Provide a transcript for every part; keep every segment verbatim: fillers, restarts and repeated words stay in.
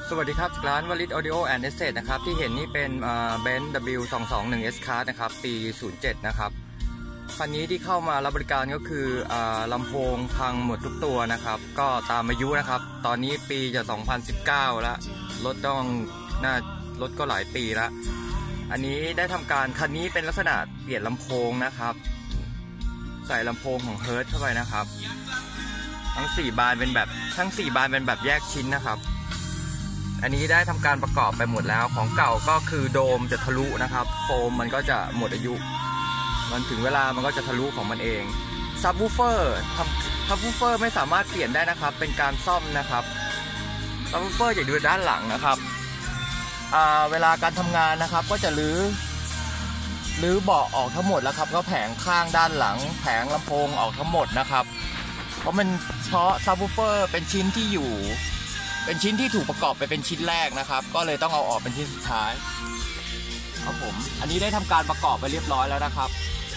สวัสดีครับร้านวลิต Audio and Estate นะครับที่เห็นนี่เป็นเบนซ์ ดับเบิลยู สองสองหนึ่ง เอส Class นะครับปีศูนย์เจ็ดนะครับคันนี้ที่เข้ามารับบริการก็คือลำโพงพังหมดทุกตัวนะครับก็ตามอายุนะครับตอนนี้ปีจะสองพันสิบเก้าแล้วรถต้องน่ารถก็หลายปีแล้วอันนี้ได้ทำการคันนี้เป็นลักษณะเปลี่ยนลำโพงนะครับใส่ลำโพงของเฮิร์ทเข้าไปนะครับทั้งสี่บานเป็นแบบทั้งสี่บานเป็นแบบแยกชิ้นนะครับอันนี้ได้ทำการประกอบไปหมดแล้วของเก่าก็คือโดมจะทะลุนะครับโฟมมันก็จะหมดอายุมันถึงเวลามันก็จะทะลุของมันเองซับวูฟเฟอร์ทำซับวูฟเฟอร์ไม่สามารถเปลี่ยนได้นะครับเป็นการซ่อมนะครับซับวูฟเฟอร์จะอยู่ด้านหลังนะครับเวลาการทำงานนะครับก็จะรื้อรื้อเบาะออกทั้งหมดแล้วครับก็แผงข้างด้านหลังแผงลำโพงออกทั้งหมดนะครับเพราะมันเพราะซับวูฟเฟอร์เป็นชิ้นที่อยู่เป็นชิ้นที่ถูกประกอบไปเป็นชิ้นแรกนะครับก็เลยต้องเอาออกเป็นชิ้นสุดท้ายครับผมอันนี้ได้ทำการประกอบไปเรียบร้อยแล้วนะครับ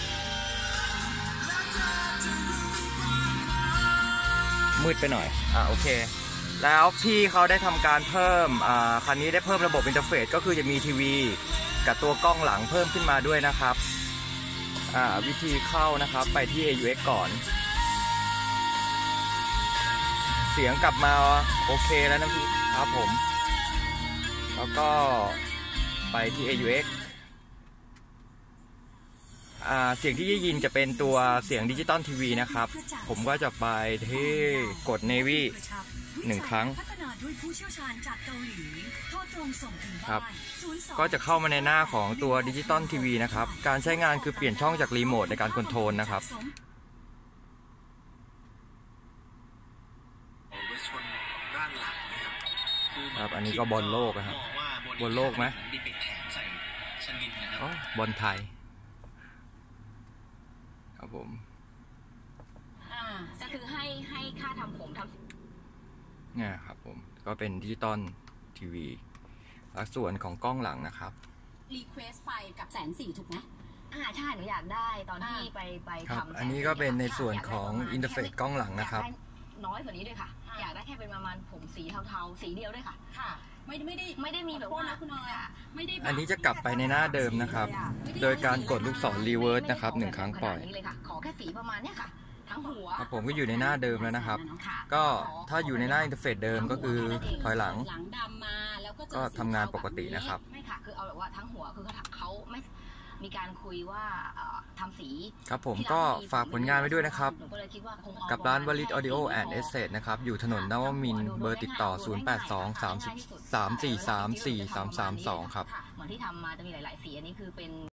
มืดไปหน่อยอ่าโอเคแล้วพี่เขาได้ทำการเพิ่มอ่าคันนี้ได้เพิ่มระบบอินเทอร์เฟซก็คือจะมีทีวีกับตัวกล้องหลังเพิ่มขึ้นมาด้วยนะครับอ่าวิธีเข้านะครับไปที่ เอ ยู เอ็กซ์ ก่อนเสียงกลับมาโอเคแล้วนะพี่ครับผมแล้วก็ไปที่ เอ ยู เอ็กซ์ อ่าเสียงที่ได้ยินจะเป็นตัวเสียงดิจิตอลทีวีนะครับผมก็จะไปที่กด Navy หนึ่งครั้งครับก็จะเข้ามาในหน้าของตัวดิจิตอลทีวีนะครับการใช้งานคือเปลี่ยนช่องจากรีโมทในการคอนโทรลนะครับครับอันนี้ก็บอลโลกนะครับบอลโลกไหมอ๋อบอลไทยครับผมอ่าก็คือให้ให้ค่าทำผมทำเนี่ยครับผมก็เป็นดิจิตอลทีวีและส่วนของกล้องหลังนะครับรีเควสไฟกับแสนสี่ถูกไหมอ่าใช่หนูอยากได้ตอนที่ไปไปทำอันนี้ก็เป็นในส่วนของอินเทอร์เฟซกล้องหลังนะครับน้อยกว่านี้ด้วยค่ะอยากได้แค่เป็นประมาณผมสีเทาๆสีเดียวด้วยค่ะค่ะไม่ไม่ได้ไม่ได้มีแบบว่าคุณน้อยอ่ะไม่ได้อันนี้จะกลับไปในหน้าเดิมนะครับโดยการกดลูกศรรีเวิร์สนะครับหนึ่งครั้งปล่อยขอแค่สีประมาณเนี้ยค่ะทั้งหัวครับผมก็อยู่ในหน้าเดิมแล้วนะครับก็ถ้าอยู่ในหน้าอินเทอร์เฟซเดิมก็คือถอยหลังก็ทำงานปกตินะครับไม่ค่ะคือเอาแบบว่าทั้งหัวคือเขาไม่มีการคุยว่าทำสีครับผมก็ฝากผลงานไว้ด้วยนะครับกับร้านวลิต Audio and Estate นะครับอยู่ถนนนวมินทร์เบอร์ติดต่อศูนย์ แปด สอง สาม สาม สี่ สาม สี่ สาม สาม สาม สองครับเหมือนที่ทำมาจะมีหลายๆสีอันนี้คือเป็น